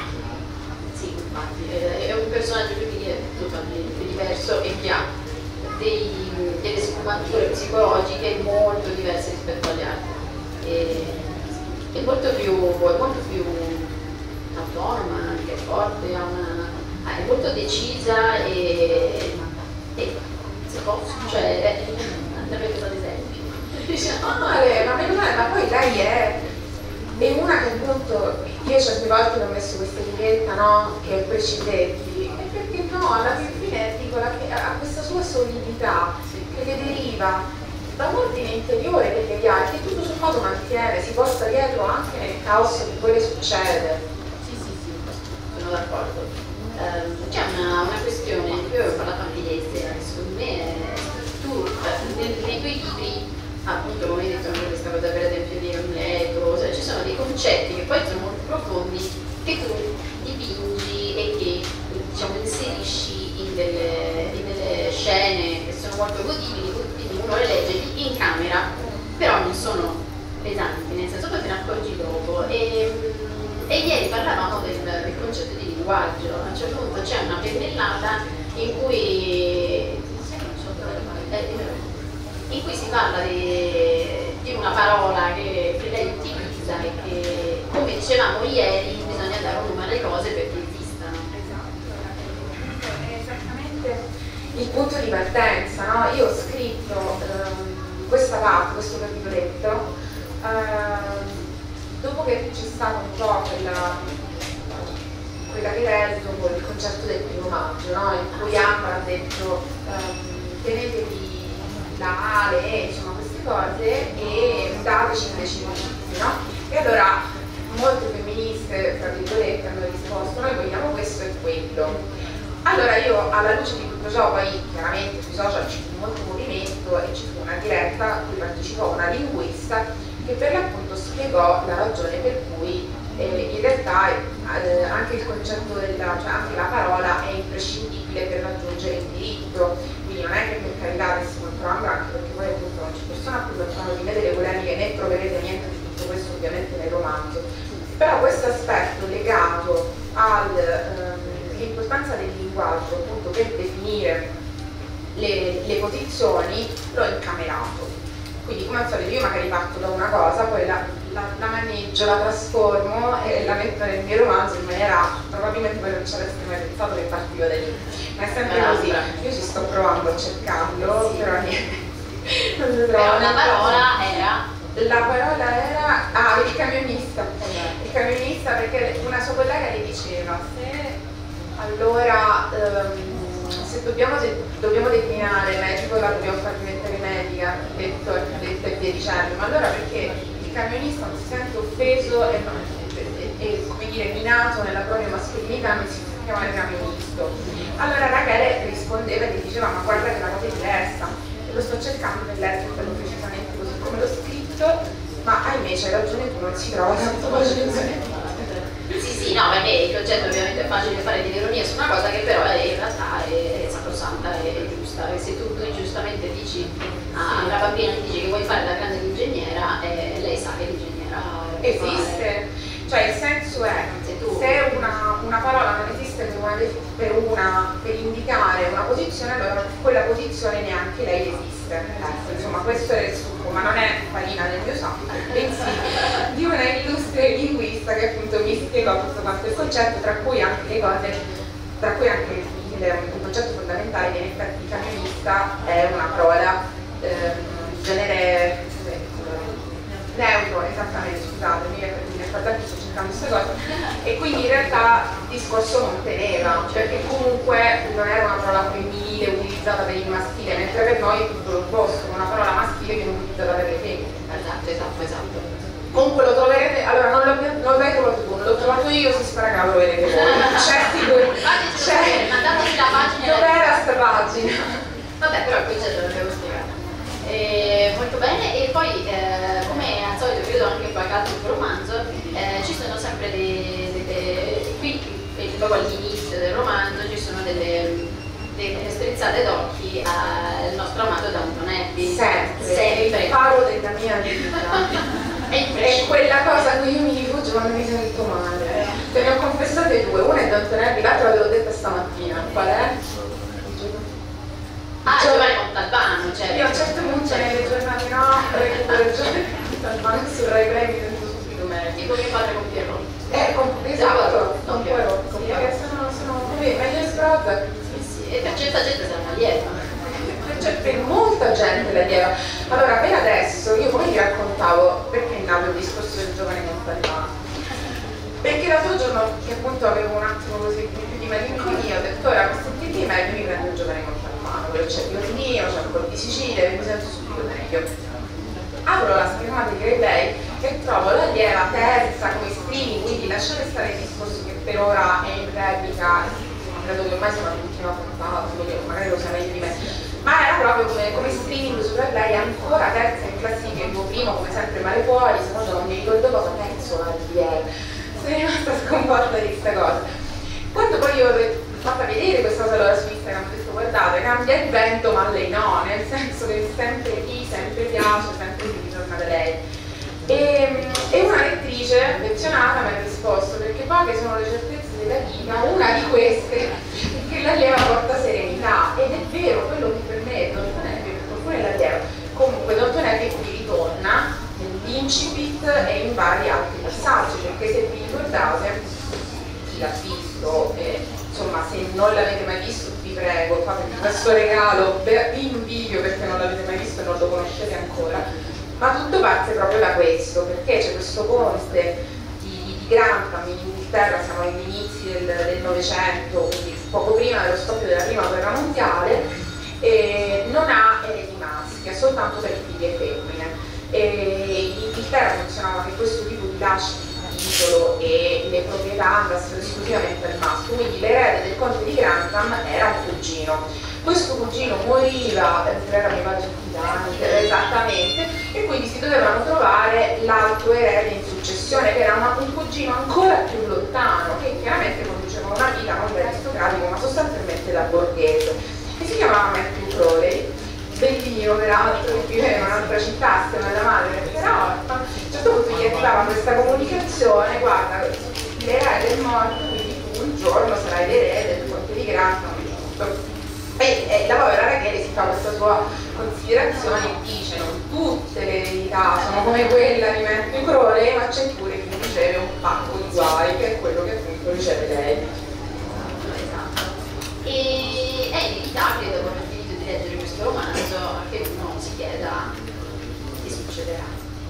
Sì, infatti, è un personaggio totalmente diverso e che ha delle sfumature psicologiche molto diverse rispetto agli altri. È molto più autonoma, anche forte, è molto decisa e se posso, cioè avete ad esempio. Ma poi lei è una che appunto, io certe volte ho messo questa etichetta, no? Che è Precipetti, e perché no, alla fine dico che ha questa sua solidità che le deriva da un ordine interiore che gli ha, che tutto sommato mantiene, si porta dietro anche nel caos che poi le succede. Sì, d'accordo. C'è una questione di cui avevo parlato anche ieri sera, che secondo me tu nei tuoi libri, appunto come hai detto anche questa cosa per esempio di Amleto, cioè, ci sono dei concetti che poi sono molto profondi che tu dipingi e che diciamo inserisci in delle scene che sono molto godibili, quindi uno le legge in camera, però non sono pesanti, nel senso poi te ne accorgi dopo. E ieri parlavamo del concetto di linguaggio. A un certo punto c'è una pennellata in cui si parla di una parola che lei utilizza e che, come dicevamo ieri, bisogna dare un nome alle cose perché esistano. È esattamente il punto di partenza, no? Io ho scritto questa parte, questo capitoletto, dopo che c'è stato un po' quella che era il concerto del 1° maggio, no? In cui Anna ha detto tenetevi la Ale, insomma queste cose, e dateci dei notizie, no? E allora molte femministe, tra virgolette, hanno risposto: noi vogliamo questo e quello. Allora io, alla luce di tutto ciò, poi chiaramente sui social ci fu molto movimento e ci fu una diretta a cui partecipò una linguista che per l'appunto spiegò la ragione per cui in realtà anche il concetto cioè anche la parola è imprescindibile per raggiungere il diritto, quindi non è che per carità avessi controllando, anche perché poi appunto non ci sono più lontano di me delle polemiche, né troverete niente di tutto questo ovviamente nel romanzo, però questo aspetto legato all'importanza del linguaggio appunto per definire le posizioni l'ho incamerato. Quindi come al solito io magari parto da una cosa, poi la maneggio, la trasformo e la metto nel mio romanzo in maniera, probabilmente voi non ci avreste mai pensato che partivo da lì, ma è sempre così. Io ci sto provando a cercarlo, sì, però niente, non lo trovo. Però la parola era? La parola era il camionista. Il camionista, perché una sua collega gli diceva se dobbiamo declinare medico la dobbiamo far diventare medica, architetto e via dicendo, ma allora perché il camionista non si sente offeso e come dire minato nella propria mascolinità, non si può chiamare camionista? Allora Rachele rispondeva e gli diceva: ma guarda che la cosa è diversa, e lo sto cercando per leggerlo precisamente così come l'ho scritto, ma ahimè c'hai ragione tu, non si trova tanto facile. Sì, no, perché il concetto ovviamente è facile fare dell'ironia su una cosa che però in realtà è sacrosanta, è giusta, e se tu giustamente dici a una bambina che dice che vuoi fare la grande ingegnera, lei sa che l'ingegnera esiste, cioè il senso è se una parola non esiste per indicare una posizione, allora quella posizione neanche lei esiste. Ecco, insomma questo è il succo, ma non è farina del mio sacco, bensì di una illustre linguista che appunto mi spiegò tutto quanto il concetto, tra cui anche le cose, tra cui anche un concetto fondamentale che in effetti camionista è una parola genere neutro, esattamente, scusatemi, nel frattempo sto cercando queste cose, e quindi in realtà il discorso non teneva, perché comunque non era una parola femminile utilizzata per il maschile, mentre per noi è tutto l'opposto, una parola maschile che non è utilizzata per le femmine. Esatto. Comunque lo troverete, allora non l'hai trovato tu, non l'ho trovato io, si spera che lo vedete voi. Certi, mandatemi la pagina. Dov'era sta pagina? Vabbè, però il concetto lo devo spiegare. Molto bene, e poi come al solito credo anche in qualche altro romanzo ci sono sempre qui proprio all'inizio del romanzo ci sono delle strizzate d'occhi al nostro amato Downton Abbey. Sempre. Il faro della mia vita. È quella cosa a cui io mi rifugio quando mi sento male. Te ne ho confessate due, una è Downton Abbey, l'altra ve l'ho detta stamattina. Qual è? Giovane Montalbano, cioè. Io a un certo punto nelle giornate recupero il giovane Montalbano su Rai Play, mi sento subito meglio. Tipo che padre con Pierrot. Esatto, non puoi perché sono meglio sbrozza. Sì, e per certa gente sarà lieta. Per molta gente la lieva. Allora, per adesso, io come vi raccontavo perché è nato il discorso del giovane Montalbano. Perché l'altro giorno, che appunto avevo un attimo così più di malinconia, ho detto ora questo tipo di meglio mi prendo il giovane Montalbano, quello c'è il mio, c'è un po' di Sicilia, mi sento subito meglio. Apro la schermata di Rai Play e trovo la lieva terza come mainstream, quindi lasciate stare il discorso che per ora è in replica, credo che ormai siamo all'ultima puntata, magari lo sai meglio di me, ma era proprio come streaming su Play, ancora terza in classifica, il primo come sempre Mare Fuori, secondo non mi ricordo cosa, terzo la RDL. Sono rimasta sconvolta di questa cosa. Quando poi io ho fatta vedere questa cosa allora su Instagram, ho detto guardate, cambia il vento ma lei no, nel senso che sempre chi, sempre piace, sempre si ritorna da lei. E una lettrice affezionata mi ha risposto, perché poche sono le certezze della vita, una di queste è che l'allieva porta serenità, ed è vero, quello che per me Don Tonelli, per qualcuno è l'allieva. Comunque Don Tonelli qui ritorna nell'incipit e in vari altri passaggi, perché se vi ricordate, chi l'ha visto, insomma se non l'avete mai visto vi prego, fatevi questo regalo in video perché non l'avete mai visto e non lo conoscete ancora. Ma tutto parte proprio da questo, perché c'è questo conte di Grantham in Inghilterra, siamo agli inizi del Novecento, quindi poco prima dello scoppio della prima guerra mondiale, e non ha eredi maschi, ha soltanto per figlie e femmine. E in Inghilterra funzionava che questo tipo di lasciti di titolo e le proprietà andassero esclusivamente al maschio, quindi l'erede del conte di Grantham era un cugino. Questo cugino moriva, era mi pare esattamente, e quindi si dovevano trovare l'altro erede in successione, che era un cugino ancora più lontano, che chiaramente conduceva una vita non da aristocratico ma sostanzialmente da borghese, e si chiamava Matthew Crowley, bellino peraltro, che viveva in un'altra città assieme alla madre, però a un certo punto gli arrivava questa comunicazione, guarda, l'erede è morto, quindi tu un giorno sarai l'erede del conte di Grantham. E la povera Rachele si fa questa sua considerazione e dice non tutte le eredità sono come quella di Matthew Crowley, ma c'è pure chi riceve un pacco di guai, che è quello che appunto riceve lei. Esatto. E è inevitabile, dopo aver finito di leggere questo romanzo, che uno si chieda che succederà.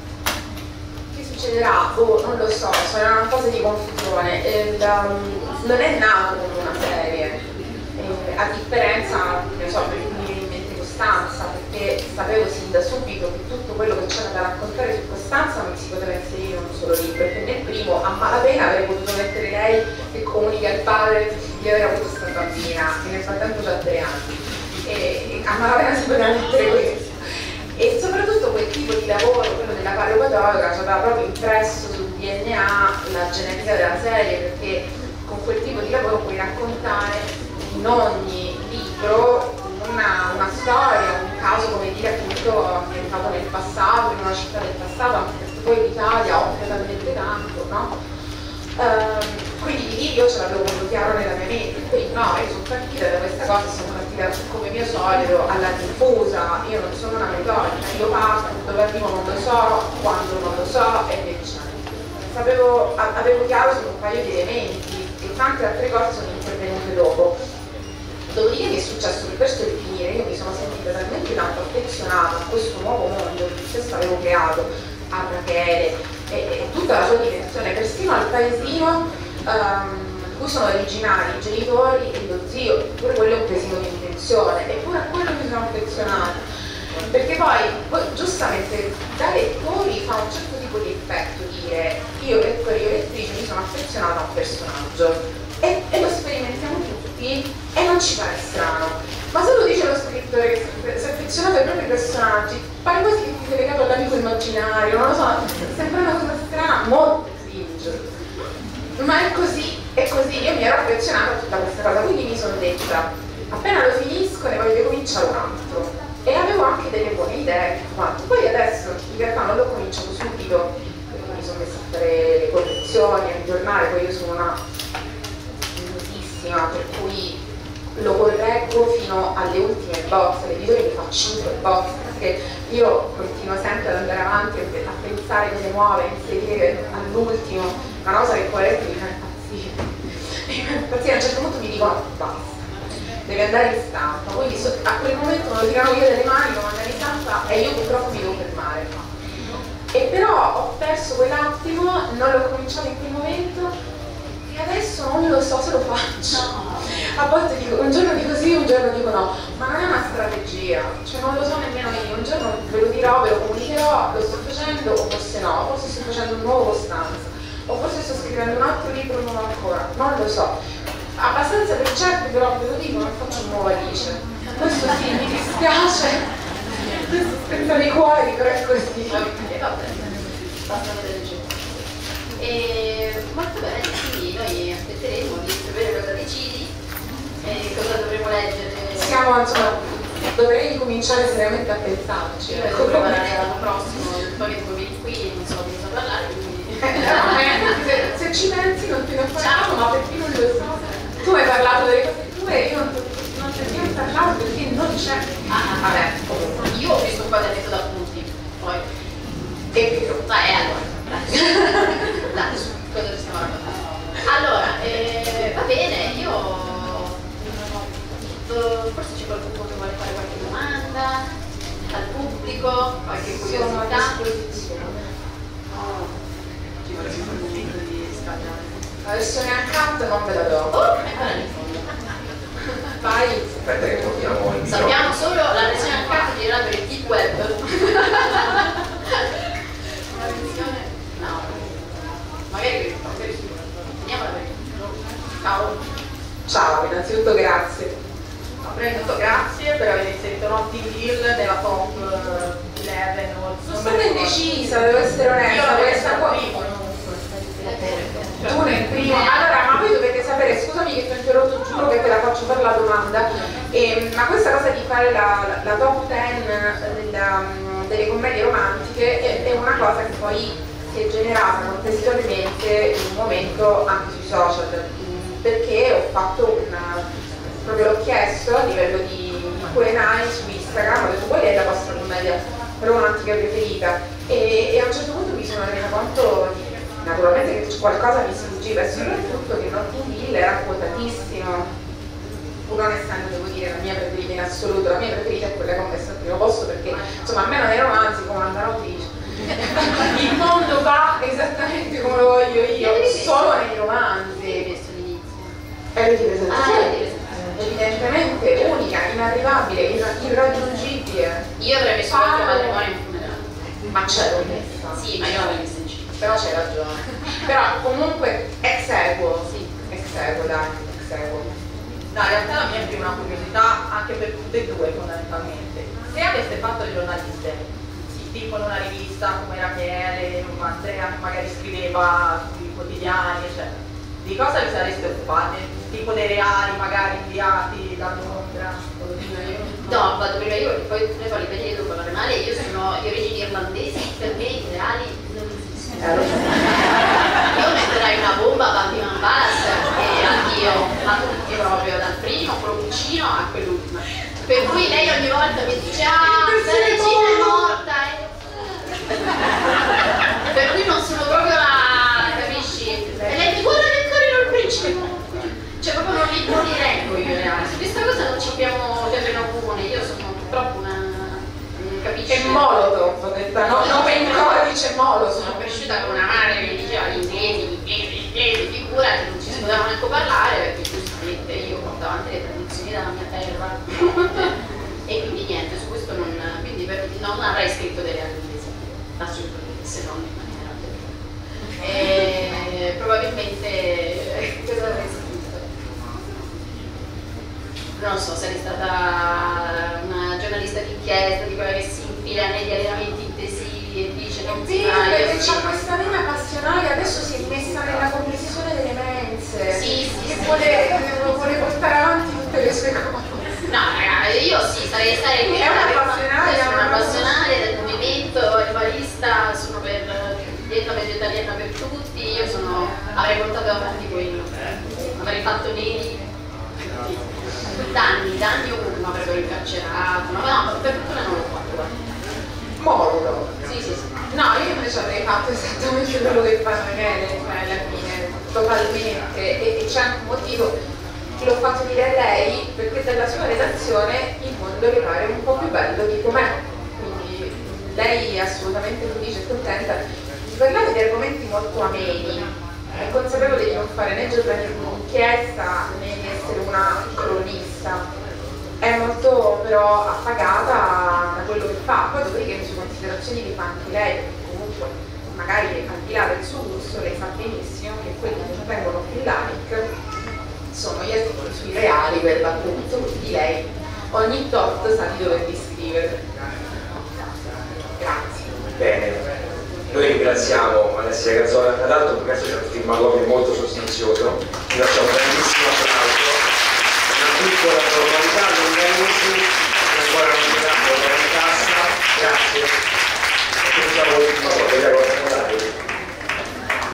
Che succederà? Boh, non lo so, sono in una fase di confusione. Non è nato come una serie. A differenza, ne so, per cui mi viene in mente Costanza, perché sapevo sin da subito che tutto quello che c'era da raccontare su Costanza non si poteva inserire in un solo libro, perché nel primo a malapena avrei potuto mettere lei che comunica al padre di aver avuto questa bambina, che nel frattempo ha 3 anni, e a malapena si poteva mettere questo. E soprattutto quel tipo di lavoro, quello della paleopatologa, ci aveva proprio impresso sul DNA la genetica della serie, perché con quel tipo di lavoro puoi raccontare in ogni libro una storia, un caso, come dire, appunto ambientato nel passato, in una città del passato, anche perché poi l'Italia offre talmente tanto, no? Quindi lì io ce l'avevo molto chiaro nella mia mente, quindi no, io sono partita da questa cosa, sono partita come mio solito alla diffusa, io non sono una metodica, io parto, dove arrivo non lo so, quando non lo so e via dicendo. Avevo chiaro su un paio di elementi e tante altre cose sono intervenute dopo. Dopodiché mi è successo che verso il finire io mi sono sentita talmente tanto affezionata a questo nuovo mondo che stesso avevo creato, a Rachele e tutta la sua dimensione, persino al paesino di cui sono originari i genitori e lo zio, eppure quello è un paesino di dimensione, eppure a quello mi sono affezionata, perché poi giustamente da lettori fa un certo tipo di effetto dire io lettore, io lettrice mi sono affezionata a un personaggio e lo sperimentiamo tutti e non ci pare strano, ma se lo dice lo scrittore che si è affezionato ai propri personaggi pare quasi che ti sia legato all'amico immaginario, non lo so, sembra una cosa strana, molto cringe, ma è così, io mi ero affezionata a tutta questa cosa, quindi mi sono detta appena lo finisco ne voglio cominciare un altro, e avevo anche delle buone idee, poi adesso in realtà non l'ho cominciato subito, quindi mi sono messa a fare le correzioni, a aggiornare, poi io sono una per cui lo correggo fino alle ultime bozze, l'editore mi fa 5 bozze, perché io continuo sempre ad andare avanti a pensare cose nuove, a inserire all'ultimo una cosa che corretto mi fa impazzire, a un certo punto mi dicono basta, deve andare in stampa, quindi a quel momento me lo tirano via dalle mani, lo mandano in stampa e io purtroppo mi devo fermare. E però ho perso quell'attimo, non l'ho cominciato in quel momento e adesso non lo so se lo faccio. A volte dico, un giorno dico sì, un giorno dico no, ma non è una strategia, cioè non lo so nemmeno io, un giorno ve lo dirò, ve lo comunicherò, lo sto facendo o forse no, forse sto facendo un nuovo Costanza, o forse sto scrivendo un altro libro nuovo ancora, non lo so. Abbastanza per certo, però ve lo dico, non faccio nuova Alice. Questo sì, mi dispiace. Questo spezza nei cuori, però è così. Vabbè, basta vedere. Molto bene, quindi noi aspetteremo di sapere cosa decidi e cosa dovremo leggere. Siamo, insomma, dovrei cominciare seriamente a pensarci. Io devo preparare l'anno prossimo, poi che vieni qui non so di cosa parlare, quindi... se ci pensi non ti ho parlato, ma perché non lo so. Tu hai parlato delle cose tue e io non te ne ho parlato perché non c'è. Vabbè, comunque. Io ho visto un quadernetto da punti, poi... E vero. Allora, dai, su, cosa stiamo raccontando? Allora, va bene, io... Forse c'è qualcuno che vuole fare qualche domanda al pubblico, qualche curiosità. Sono a disposizione. Ci vuole sempre un momento di scaldare. La versione uncut non ve la do. Oh, eccola lì in fondo. Vai. Aspetta che portiamo il Sappiamo solo la versione uncut girata per il deep web. Una versione... No. Magari sì. Vediamola per il... Ciao. Ciao, innanzitutto grazie. Prima di tutto grazie per aver inserito Notting Hill nella top 11. Sono stata indecisa, devo essere onesta. Questa qua. Tu nel primo. Allora, ma voi dovete sapere, scusami che ti ho interrotto, giuro che te la faccio fare la domanda. Ma questa cosa di fare la top 10 delle commedie romantiche è una cosa che poi si è generata contestualmente in un momento anche sui social, perché ho fatto proprio l'ho chiesto a livello di Q&A su Instagram, ho detto qual è la vostra commedia romantica preferita, e a un certo punto mi sono resa conto naturalmente che qualcosa mi sfuggiva e soprattutto che Notting Hill era quotatissimo, pur non essendo, devo dire, la mia preferita in assoluto. La mia preferita è quella che ho messo al primo posto perché insomma a me non nei romanzi comandano autrice. Il mondo va esattamente come lo voglio io, solo nei romanzi. Hai visto l'inizio? È Ah, evidentemente unica, inarrivabile, irraggiungibile. io avrei messo qualche matrimonio in funerale. Ma c'è l'ho messa. Sì, ma io l'avrei messa in città. Però c'hai ragione. Però comunque ex equo, Sì. ex equo, dai, ex equo. No, in realtà la mia è più una curiosità anche per tutte e due fondamentalmente. Se aveste fatto le giornaliste, sì, tipo in una rivista come Rachele, come Andrea, che magari scriveva sui quotidiani, eccetera, di cosa vi sareste occupate? Tipo dei reali magari inviati da Londra? No, vado prima io perché poi tu ne parli bene io devo parlare male. Io sono di origini irlandesi, per me i reali non esistono. Io metterai una bomba a Buckingham Palace e anch'io, a tutti proprio, dal primo, quello vicino a quell'ultimo. Per cui lei ogni volta mi dice ah, la regina è morta per cui non sono proprio la, capisci? E lei mi guarda che carino il principe. Cioè proprio non li reggo io reali. Su questa cosa non ci abbiamo terreno comune, io sono purtroppo una... capisci? È Molotov, detta, no, nome in codice Molotov. Sono cresciuta con una madre che mi diceva gli inglesi, figurati, non ci si poteva neanche parlare perché giustamente io porto avanti le tradizioni della mia terra. E quindi niente, su questo non, quindi non avrei scritto delle inglesi, assolutamente, se non in maniera probabilmente cosa avrei scritto? Non so, sarei stata una giornalista d'inchiesta, di quella che si infila negli allenamenti intensivi e dice non si fa. Perché c'ha questa vena passionale, adesso si è messa nella commissione delle mense. Sì, che vuole portare avanti tutte le sue cose. No, ragazzi, io sì, sarei qui. È Sono una appassionale del movimento animalista, sono per dieta vegetariana per tutti, io avrei portato avanti quello. Avrei fatto neri. Danni ovunque, ma avrebbero incarcerato, no, per fortuna non l'ho fatto, guarda. Molotov. Sì. No, io invece avrei fatto esattamente quello che fa Rachele, cioè alla fine, totalmente, e c'è anche un motivo, l'ho fatto dire a lei, perché dalla sua redazione il mondo le pare un po' più bello di com'è, quindi lei è assolutamente felice e contenta di parlare di argomenti molto ameni. È consapevole di non fare né giornalismo d'inchiesta né di essere una cronista, è molto però appagata da quello che fa, poi dopodiché le sue considerazioni le fa anche lei, perché comunque magari al di là del suo gusto, lei sa benissimo che quelli che ottengono più like sono gli articoli sui reali per l'appunto, quindi lei ogni tot sa di doverli scrivere. Grazie. Bene, noi ringraziamo Alessia Gazzola, tra l'altro penso sia un firmatorio molto sostanzioso, vi lasciamo